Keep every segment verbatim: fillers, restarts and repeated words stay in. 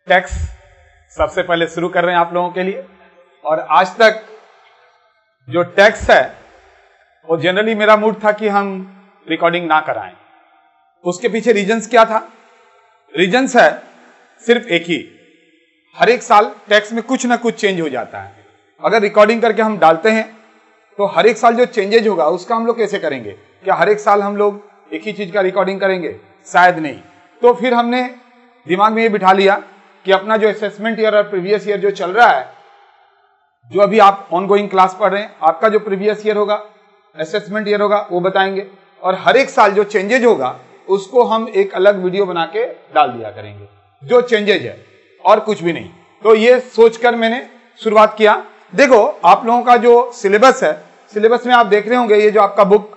Tax सबसे पहले शुरू कर रहे हैं आप लोगों के लिए। और आज तक जो टैक्स है वो जनरली मेरा मूड था कि हम रिकॉर्डिंग ना कराएं। उसके पीछे रीजंस क्या था? रीजंस है सिर्फ एक ही, हर एक साल टैक्स में कुछ ना कुछ चेंज हो जाता है। अगर रिकॉर्डिंग करके हम डालते हैं तो हर एक साल जो चेंजेज होगा उसका हम लोग कैसे करेंगे? क्या हर एक साल हम लोग एक ही चीज का रिकॉर्डिंग करेंगे? शायद नहीं। तो फिर हमने दिमाग में ये बिठा लिया कि अपना जो असेसमेंट ईयर और प्रीवियस ईयर जो चल रहा है, जो अभी आप ऑनगोइंग क्लास पढ़ रहे हैं, आपका जो प्रीवियस ईयर होगा, असेसमेंट ईयर होगा, वो बताएंगे। और हर एक साल जो चेंजेज होगा उसको हम एक अलग वीडियो बना के डाल दिया करेंगे, जो चेंजेज है, और कुछ भी नहीं। तो ये सोचकर मैंने शुरुआत किया। देखो, आप लोगों का जो सिलेबस है, सिलेबस में आप देख रहे होंगे ये जो आपका बुक,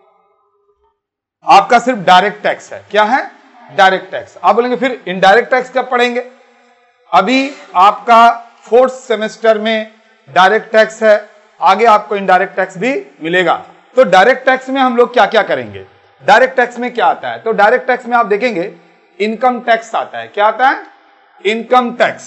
आपका सिर्फ डायरेक्ट टैक्स है। क्या है? Direct tax. आप बोलेंगे फिर इनडायरेक्ट टैक्स कब पढ़ेंगे? अभी आपका फोर्थ सेमेस्टर में डायरेक्ट टैक्स है, आगे आपको इनडायरेक्ट टैक्स भी मिलेगा। तो डायरेक्ट टैक्स में हम लोग क्या क्या करेंगे? डायरेक्ट टैक्स में क्या आता है? तो डायरेक्ट टैक्स में आप देखेंगे इनकम टैक्स आता है। क्या आता है? Income tax.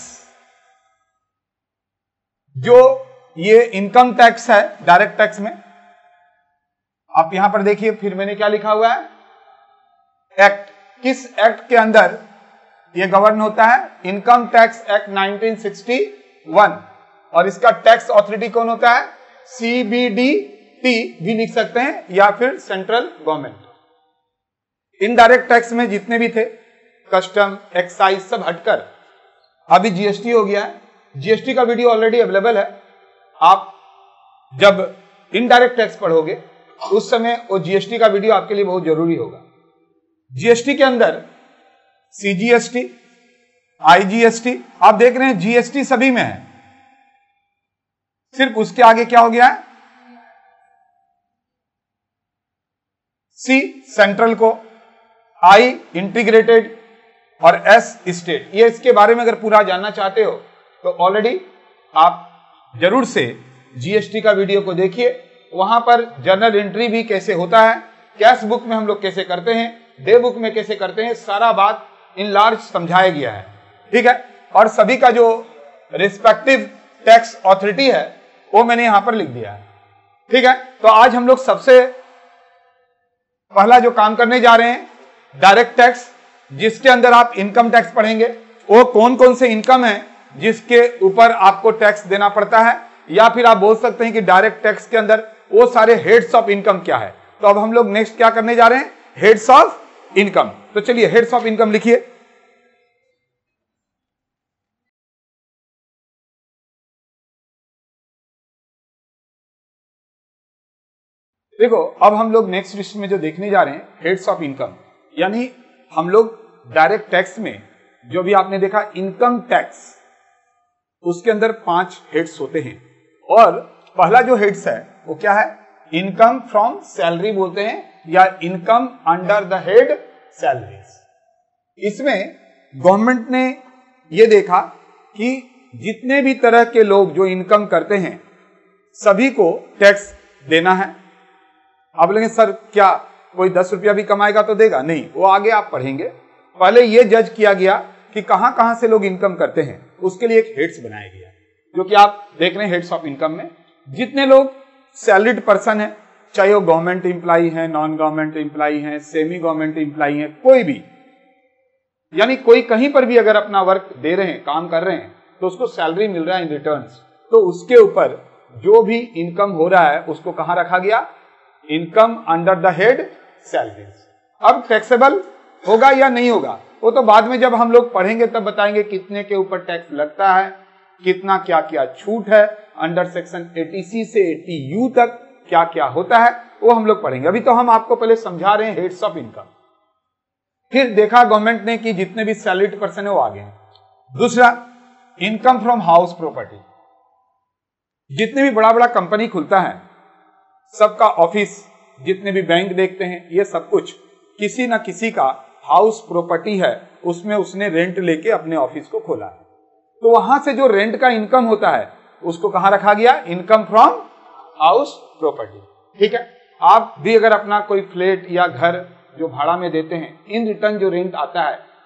जो ये इनकम टैक्स है डायरेक्ट टैक्स में, आप यहां पर देखिए, फिर मैंने क्या लिखा हुआ है? एक्ट। किस एक्ट के अंदर ये गवर्न होता है? Income tax act nineteen sixty one. और इसका टैक्स ऑथोरिटी कौन होता है? सीबीडीटी भी लिख सकते हैं, या फिर सेंट्रल गवर्नमेंट। इनडायरेक्ट टैक्स में जितने भी थे, कस्टम, एक्साइज, सब हटकर अभी जीएसटी हो गया है। जीएसटी का वीडियो ऑलरेडी अवेलेबल है। आप जब इनडायरेक्ट टैक्स पढ़ोगे उस समय वो जीएसटी का वीडियो आपके लिए बहुत जरूरी होगा। जीएसटी के अंदर सीजीएसटी, आईजीएसटी, आप देख रहे हैं जीएसटी सभी में है। सिर्फ उसके आगे क्या हो गया है? सी सेंट्रल को, आई इंटीग्रेटेड, और एस स्टेट। ये इसके बारे में अगर पूरा जानना चाहते हो तो ऑलरेडी आप जरूर से जीएसटी का वीडियो को देखिए। वहां पर जर्नल एंट्री भी कैसे होता है, कैश बुक में हम लोग कैसे करते हैं, डे बुक में कैसे करते हैं, सारा बात इन लार्ज समझाया गया है। ठीक है। और सभी का जो रिस्पेक्टिव टैक्स ऑथोरिटी है वो मैंने यहां पर लिख दिया है। ठीक है। तो आज हम लोग सबसे पहला जो काम करने जा रहे हैं, डायरेक्ट टैक्स, जिसके अंदर आप इनकम टैक्स पढ़ेंगे। वो कौन कौन से इनकम है जिसके ऊपर आपको टैक्स देना पड़ता है, या फिर आप बोल सकते हैं कि डायरेक्ट टैक्स के अंदर वो सारे हेड्स ऑफ इनकम क्या है। तो अब हम लोग नेक्स्ट क्या करने जा रहे हैं? Heads of income. तो चलिए हेड्स ऑफ इनकम लिखिए। देखो, अब हम लोग नेक्स्ट लिस्ट में जो देखने जा रहे हैं, हेड्स ऑफ इनकम, यानी हम लोग डायरेक्ट टैक्स में जो भी आपने देखा इनकम टैक्स, उसके अंदर पांच हेड्स होते हैं। और पहला जो हेड्स है वो क्या है? इनकम फ्रॉम सैलरी बोलते हैं, या income under the head salaries. इसमें गवर्नमेंट ने ये देखा कि जितने भी तरह के लोग जो इनकम करते हैं सभी को टैक्स देना है। आप बोलेंगे सर क्या कोई दस रुपया भी कमाएगा तो देगा? नहीं, वो आगे आप पढ़ेंगे। पहले ये जज किया गया कि कहां कहां से लोग इनकम करते हैं, उसके लिए एक हेड्स बनाया गया, जो कि आप देख रहे हैं हेड्स ऑफ इनकम में। जितने लोग सैलरीड पर्सन है, चाहे वो गवर्नमेंट एम्प्लॉई है, नॉन गवर्नमेंट एम्प्लॉई है, सेमी गवर्नमेंट एम्प्लॉई है, कोई भी, यानी कोई कहीं पर भी अगर अपना वर्क दे रहे हैं, काम कर रहे हैं, तो उसको सैलरी मिल रहा है इन रिटर्न्स, तो उसके ऊपर जो भी इनकम हो रहा है उसको कहां रखा गया? Income under the head salaries. अब टैक्सेबल होगा या नहीं होगा वो तो बाद में जब हम लोग पढ़ेंगे तब बताएंगे कितने के ऊपर टैक्स लगता है, कितना क्या क्या छूट है, अंडर सेक्शन एटी सी से एटी यू तक क्या क्या होता है, वो हम लोग पढ़ेंगे। अभी तो हम आपको पहले समझा रहे हैं हेड्स ऑफ इनकम। फिर देखा गवर्नमेंट ने कि जितने भी सैलरीड पर्सन है वो आगे हैं। दूसरा, इनकम फ्रॉम हाउस प्रॉपर्टी। जितने भी बड़ा बड़ा कंपनी खुलता है, सबका ऑफिस, जितने भी बैंक देखते हैं, ये सब कुछ किसी ना किसी का हाउस प्रॉपर्टी है, उसमें उसने रेंट लेके अपने ऑफिस को खोला है। तो वहां से जो रेंट का इनकम होता है उसको कहां रखा गया? Income from house property. ठीक है। आप भी अगर अपना कोई फ्लैट या घर जो भाड़ा में देते हैं, इन रिटर्न जो रेंट आता है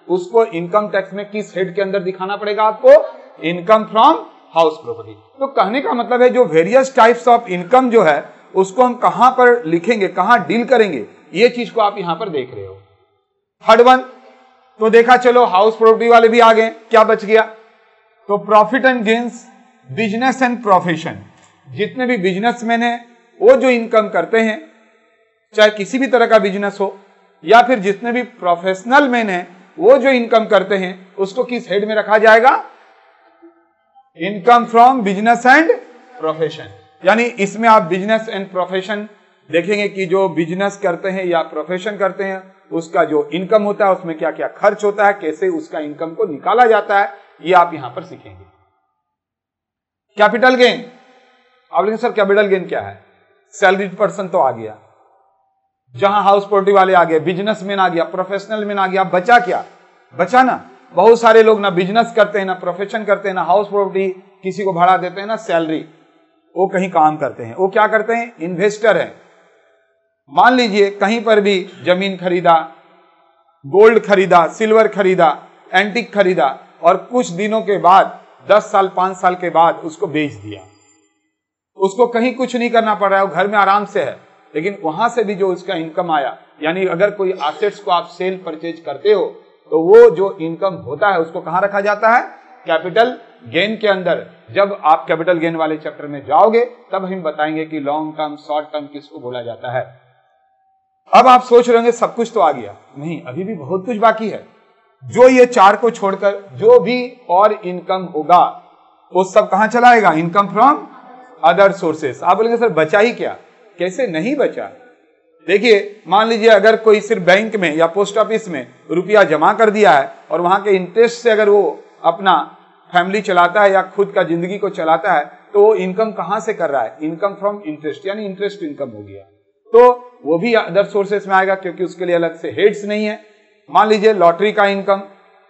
उसको इनकम टैक्स में किस हेड के अंदर दिखाना पड़ेगा आपको? Income from house property. तो कहने का मतलब है जो वेरियस टाइप्स ऑफ इनकम जो है उसको हम कहां पर लिखेंगे, कहां डील करेंगे, ये चीज को आप यहां पर देख रहे हो। थर्ड वन तो देखा, चलो हाउस प्रॉपर्टी वाले भी आ गए, क्या बच गया? तो profit and gains, business and profession. जितने भी बिजनेसमैन है वो जो इनकम करते हैं, चाहे किसी भी तरह का बिजनेस हो, या फिर जितने भी प्रोफेशनल मैन है वो जो इनकम करते हैं, उसको किस हेड में रखा जाएगा? Income from business and profession. यानी इसमें आप बिजनेस एंड प्रोफेशन देखेंगे कि जो बिजनेस करते हैं या प्रोफेशन करते हैं उसका जो इनकम होता है उसमें क्या क्या खर्च होता है, कैसे उसका इनकम को निकाला जाता है, ये आप यहां पर सीखेंगे। कैपिटल गेन, आप बोलेंगे सर कैपिटल गेन क्या है? सैलरीड पर्सन तो आ गया, जहां हाउस प्रॉपर्टी वाले आ गए, बिजनेसमैन आ गया, प्रोफेशनल मैन आ गया, बचा क्या? बचा ना बहुत सारे लोग ना बिजनेस करते हैं, ना प्रोफेशन करते हैं, ना हाउस प्रॉपर्टी किसी को भाड़ा देते हैं, ना सैलरी, वो कहीं काम करते हैं। वो क्या करते हैं? इन्वेस्टर है। मान लीजिए कहीं पर भी जमीन खरीदा, गोल्ड खरीदा, सिल्वर खरीदा, एंटीक खरीदा और कुछ दिनों के बाद, दस साल पांच साल के बाद उसको बेच दिया। उसको कहीं कुछ नहीं करना पड़ रहा है, वो घर में आराम से है, लेकिन वहां से भी जो उसका इनकम आया, यानी अगर कोई एसेट्स को आप सेल परचेज करते हो तो वो जो इनकम होता है उसको कहां रखा जाता है? कैपिटल गेन के अंदर। जब आप कैपिटल गेन वाले चैप्टर में जाओगे तब हम बताएंगे कि लॉन्ग टर्म, शॉर्ट टर्म किसको बोला जाता है। अब आप सोच रहे होंगे सब कुछ तो आ गया, नहीं, अभी भी बहुत कुछ बाकी है। जो ये चार को छोड़कर जो भी और इनकम होगा वो सब कहां चला आएगा? Income from other sources. आप बोलेंगे सर बचा ही क्या? कैसे नहीं बचा? देखिए, मान लीजिए अगर कोई सिर्फ बैंक में या पोस्ट ऑफिस में रुपया जमा कर दिया है और वहां के इंटरेस्ट से अगर वो अपना फैमिली चलाता है या खुद का जिंदगी को चलाता है, तो वो इनकम कहां से कर रहा है? इनकम फ्रॉम इंटरेस्ट, यानी इंटरेस्ट इनकम हो गया। तो वो भी अदर सोर्सेस में आएगा क्योंकि उसके लिए अलग से हेड्स नहीं है। मान लीजिए लॉटरी का इनकम,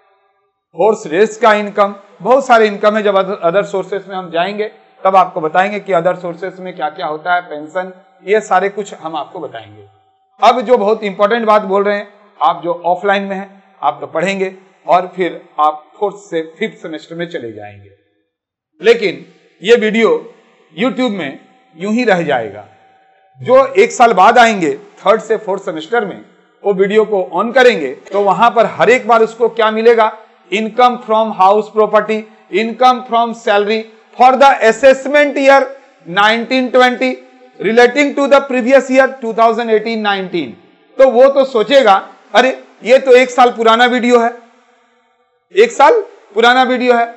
हॉर्स रेस का इनकम, बहुत सारे इनकम है। जब अदर सोर्सेस में हम जाएंगे तब आपको बताएंगे कि अदर सोर्सेस में क्या क्या होता है, पेंशन, ये सारे कुछ हम आपको बताएंगे। अब जो बहुत इंपॉर्टेंट बात बोल रहे हैं, आप जो ऑफलाइन में हैं आप तो पढ़ेंगे और फिर आप फोर्थ से फिफ्थ सेमेस्टर में चले जाएंगे, लेकिन ये वीडियो यूट्यूब में यूं ही रह जाएगा। जो एक साल बाद आएंगे थर्ड से फोर्थ सेमेस्टर में, वो वीडियो को ऑन करेंगे तो वहां पर हर एक बार उसको क्या मिलेगा? Income from house property, income from salary for the assessment year nineteen twenty relating to the previous year two thousand eighteen nineteen. तो वो तो सोचेगा अरे ये तो एक साल पुराना वीडियो है, एक साल पुराना वीडियो है,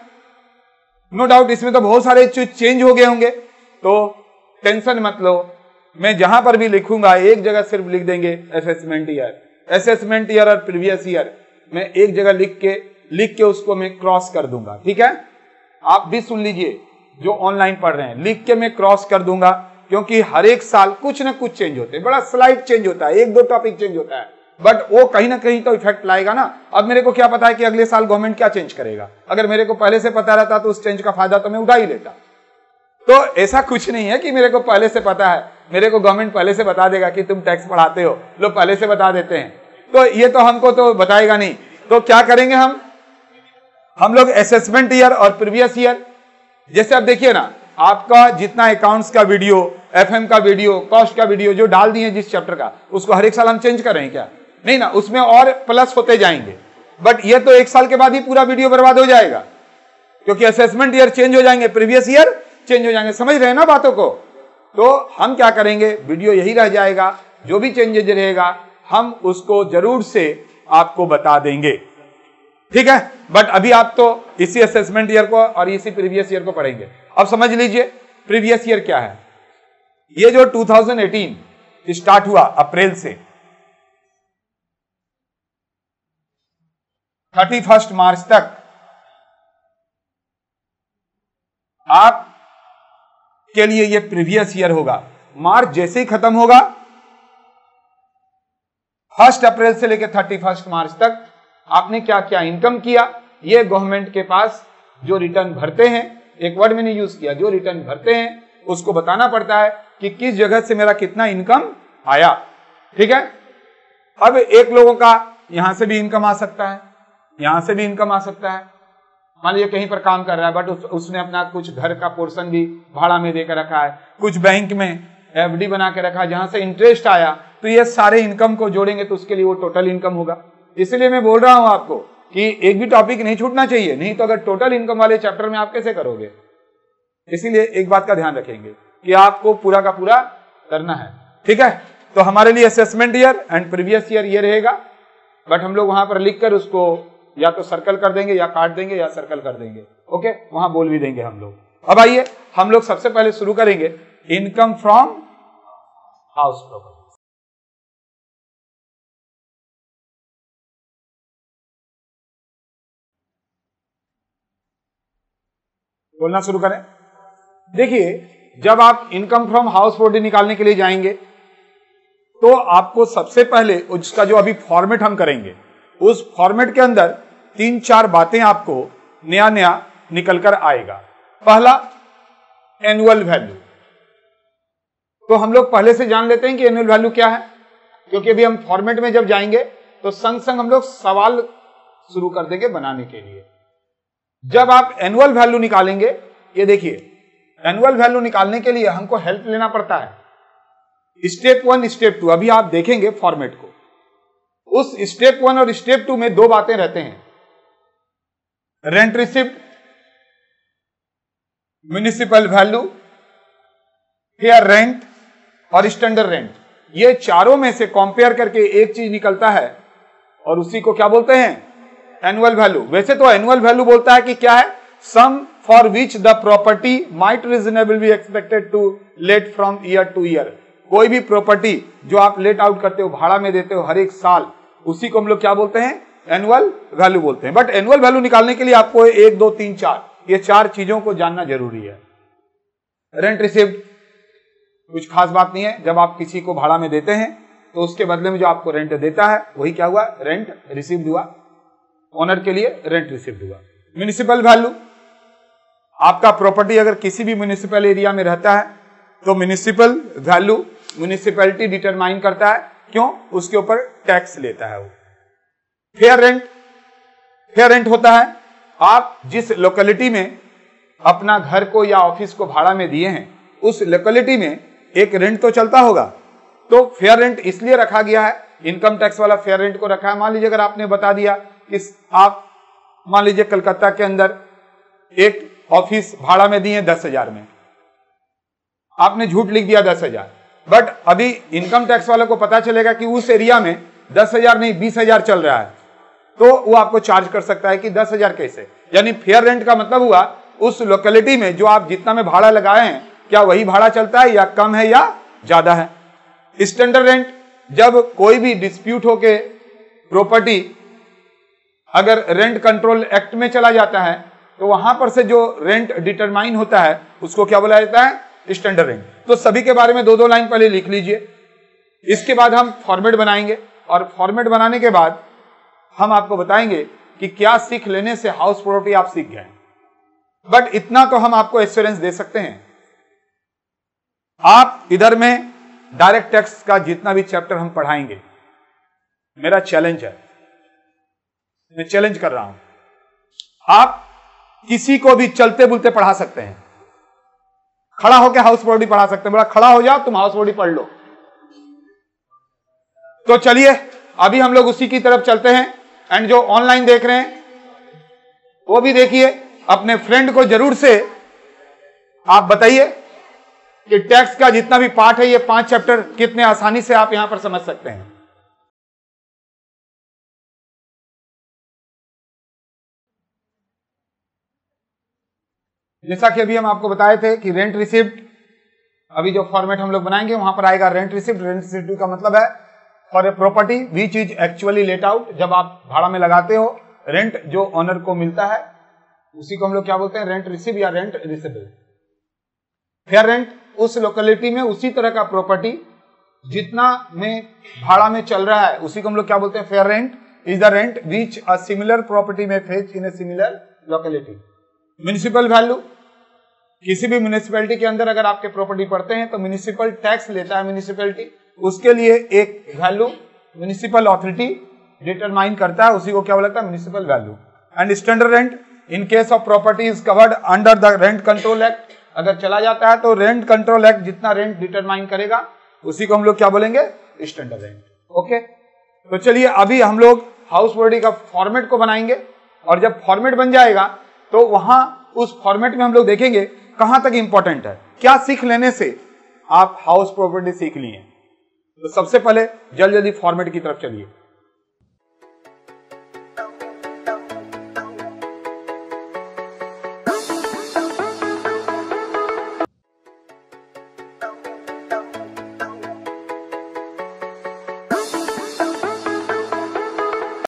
नो डाउट इसमें तो बहुत सारे चीज चेंज हो गए होंगे। तो टेंशन मत लो, मैं जहां पर भी लिखूंगा एक जगह सिर्फ लिख देंगे असेसमेंट ईयर, असेसमेंट ईयर और प्रीवियस ईयर, मैं एक जगह लिख के लिख के उसको मैं क्रॉस कर दूंगा। ठीक है, आप भी सुन लीजिए जो ऑनलाइन पढ़ रहे हैं, लिख के मैं क्रॉस कर दूंगा, क्योंकि हर एक साल कुछ ना कुछ चेंज होते हैं, बड़ा स्लाइड चेंज होता है, एक दो टॉपिक चेंज होता है, बट वो कहीं ना कहीं तो इफेक्ट लाएगा ना। अब मेरे को क्या पता है कि अगले साल गवर्नमेंट क्या चेंज करेगा? अगर मेरे को पहले से पता रहता तो उस चेंज का फायदा तो मैं उठा ही लेता। तो ऐसा कुछ नहीं है कि मेरे को पहले से पता है, मेरे को गवर्नमेंट पहले से बता देगा कि तुम टैक्स बढ़ाते हो, लोग पहले से बता देते हैं, तो ये तो हमको तो बताएगा नहीं। तो क्या करेंगे हम हम लोग असेसमेंट ईयर और प्रीवियस ईयर, जैसे आप देखिए ना, आपका जितना अकाउंट्स का वीडियो, एफएम का वीडियो, कॉस्ट का वीडियो जो डाल दिए जिस चैप्टर का, उसको हर एक साल हम चेंज कर रहे हैं क्या? नहीं ना, उसमें और प्लस होते जाएंगे, बट ये तो एक साल के बाद ही पूरा वीडियो बर्बाद हो जाएगा, क्योंकि असेसमेंट ईयर चेंज हो जाएंगे, प्रीवियस ईयर चेंज हो जाएंगे। समझ रहे हैं ना बातों को? तो हम क्या करेंगे, वीडियो यही रह जाएगा, जो भी चेंजेज रहेगा हम उसको जरूर से आपको बता देंगे। ठीक है, बट अभी आप तो इसी असेसमेंट ईयर को और इसी प्रीवियस ईयर को पढ़ेंगे। अब समझ लीजिए प्रीवियस ईयर क्या है। ये जो टू थाउजेंड एटीन स्टार्ट हुआ अप्रैल से थर्टी फर्स्ट मार्च तक, आप के लिए ये प्रीवियस ईयर होगा। मार्च जैसे ही खत्म होगा, फर्स्ट अप्रैल से लेकर थर्टी फर्स्ट मार्च तक आपने क्या क्या इनकम किया, ये गवर्नमेंट के पास जो रिटर्न भरते हैं, एक वर्ड मैंने यूज किया, जो रिटर्न भरते हैं उसको बताना पड़ता है कि किस जगह से मेरा कितना इनकम आया। ठीक है, अब एक लोगों का यहां से भी इनकम आ सकता है, यहां से भी इनकम आ सकता है। मान लीजिए कहीं पर काम कर रहा है बट उस, उसने अपना कुछ घर का पोर्शन भी भाड़ा में देकर रखा है, कुछ बैंक में एफडी बना के रखा है जहां से इंटरेस्ट आया, तो ये सारे इनकम को जोड़ेंगे तो उसके लिए वो टोटल इनकम होगा। इसलिए मैं बोल रहा हूं आपको कि एक भी टॉपिक नहीं छूटना चाहिए, नहीं तो अगर टोटल इनकम वाले चैप्टर में आप कैसे करोगे। इसीलिए एक बात का ध्यान रखेंगे कि आपको पूरा का पूरा करना है, ठीक है। तो हमारे लिए assessment year and previous year ये रहेगा, बट हम लोग वहां पर लिखकर उसको या तो सर्कल कर देंगे या काट देंगे या सर्कल कर देंगे, ओके, वहां बोल भी देंगे हम लोग। अब आइए हम लोग सबसे पहले शुरू करेंगे इनकम फ्रॉम हाउस प्रॉपर्टी। बोलना शुरू करें। देखिए, जब आप इनकम फ्रॉम हाउस प्रॉपर्टी निकालने के लिए जाएंगे तो आपको सबसे पहले उसका जो अभी फॉर्मेट हम करेंगे, उस फॉर्मेट के अंदर तीन चार बातें आपको नया नया निकल कर आएगा। पहला, एनुअल वैल्यू। तो हम लोग पहले से जान लेते हैं कि एनुअल वैल्यू क्या है, क्योंकि अभी हम फॉर्मेट में जब जाएंगे तो संग संग हम लोग सवाल शुरू कर देंगे बनाने के लिए। जब आप एनुअल वैल्यू निकालेंगे, ये देखिए, एनुअल वैल्यू निकालने के लिए हमको हेल्प लेना पड़ता है। स्टेप वन, स्टेप टू, अभी आप देखेंगे फॉर्मेट को। उस स्टेप वन और स्टेप टू में दो बातें रहते हैं, rent receipt, municipal value, fair rent और स्टैंडर्ड रेंट। ये चारों में से कंपेयर करके एक चीज निकलता है और उसी को क्या बोलते हैं, एनुअल वैल्यू। वैसे तो एनुअल वैल्यू बोलता है कि क्या है, sum for which the property might reasonable be expected to let from year to year. कोई भी प्रॉपर्टी जो आप लेट आउट करते हो, भाड़ा में देते हो हर एक साल, उसी को हम लोग क्या बोलते हैं, एनुअल वैल्यू बोलते हैं। बट एनुअल वैल्यू निकालने के लिए आपको एक दो तीन चार, ये चार चीजों को जानना जरूरी है। रेंट रिसिप्ट कुछ खास बात नहीं है, जब आप किसी को भाड़ा में देते हैं तो उसके बदले में जो आपको रेंट देता है वही क्या हुआ, रेंट रिसिप्ट हुआ, ओनर के लिए रेंट रिसिप्ट हुआ। म्युनिसिपल वैल्यू, आपका प्रॉपर्टी अगर किसी भी म्युनिसिपल एरिया में रहता है तो म्युनिसिपल वैल्यू म्युनिसिपैलिटी डिटरमाइन करता है, क्यों, उसके ऊपर टैक्स लेता है वो। फेयर रेंट, फेयर रेंट होता है आप जिस लोकेलिटी में अपना घर को या ऑफिस को भाड़ा में दिए हैं, उस लोकेलिटी में एक रेंट तो चलता होगा, तो फेयर रेंट इसलिए रखा गया है, इनकम टैक्स वाला फेयर रेंट को रखा है। मान लीजिए अगर आपने बता दिया कि आप मान लीजिए कलकत्ता के अंदर एक ऑफिस भाड़ा में दिए दस हजार में, आपने झूठ लिख दिया दस हजार, बट अभी इनकम टैक्स वाले को पता चलेगा कि उस एरिया में दस हजार नहीं बीस हजार चल रहा है, तो वो आपको चार्ज कर सकता है कि दस हजार कैसे। यानी फेयर रेंट का मतलब हुआ उस लोकेलिटी में जो आप जितना में भाड़ा लगाए हैं, क्या वही भाड़ा चलता है या कम है या ज्यादा है। स्टैंडर्ड रेंट, जब कोई भी डिस्प्यूट होके प्रॉपर्टी अगर रेंट कंट्रोल एक्ट में चला जाता है तो वहां पर से जो रेंट डिटरमाइन होता है उसको क्या बोला जाता है, स्टैंडर्ड रेंट। तो सभी के बारे में दो दो लाइन पहले लिख लीजिए। इसके बाद हम फॉर्मेट बनाएंगे और फॉर्मेट बनाने के बाद हम आपको बताएंगे कि क्या सीख लेने से हाउस प्रॉपर्टी आप सीख गए। बट इतना तो हम आपको एश्योरेंस दे सकते हैं, आप इधर में डायरेक्ट टैक्स का जितना भी चैप्टर हम पढ़ाएंगे, मेरा चैलेंज है, मैं चैलेंज कर रहा हूं, आप किसी को भी चलते बुलते पढ़ा सकते हैं, खड़ा होकर हाउस प्रॉपर्टी पढ़ा सकते हैं। बोला खड़ा हो जाओ तुम हाउस प्रॉपर्टी पढ़ लो। तो चलिए अभी हम लोग उसी की तरफ चलते हैं, एंड जो ऑनलाइन देख रहे हैं वो भी देखिए, अपने फ्रेंड को जरूर से आप बताइए कि टैक्स का जितना भी पार्ट है, ये पांच चैप्टर कितने आसानी से आप यहां पर समझ सकते हैं। जैसा कि अभी हम आपको बताए थे कि रेंट रिसिप्ट, अभी जो फॉर्मेट हम लोग बनाएंगे वहां पर आएगा रेंट रिसिप्ट। रेंट रिसिप्ट का मतलब है for a property which is actually let out, जब आप भाड़ा में लगाते हो, रेंट जो ओनर को मिलता है उसी को हम लोग क्या बोलते हैं, रेंट रिसिप्ट या रेंट रिसिबल। फेयर रेंट, उस लोकेलिटी में उसी तरह का प्रॉपर्टी जितना में भाड़ा में चल रहा है उसी को हम लोग क्या बोलते हैं, fair rent is the rent which a similar property में fetch in a similar locality. Municipal value, किसी भी म्युनिसिपैलिटी के अंदर अगर आपके प्रॉपर्टी पड़ते हैं तो म्युनिसिपल टैक्स लेता है म्युनिसिपैलिटी, उसके लिए एक वैल्यू म्युनिसिपल अथॉरिटी डिटरमाइन करता है उसी को क्या बोला जाता है, municipal value. And standard rent in case of property is covered under the rent control act, अगर चला जाता है तो रेंट कंट्रोल एक्ट जितना रेंट डिटरमाइन करेगा उसी को हम लोग क्या बोलेंगे, स्टैंडर्ड रेंट। ओके, तो चलिए अभी हम लोग हाउस प्रॉपर्टी का फॉर्मेट को बनाएंगे, और जब फॉर्मेट बन जाएगा तो वहां उस फॉर्मेट में हम लोग देखेंगे कहां तक इंपॉर्टेंट है, क्या सीख लेने से आप हाउस प्रॉपर्टी सीख लिए। तो सबसे पहले जल्दी जल्दी फॉर्मेट की तरफ चलिए।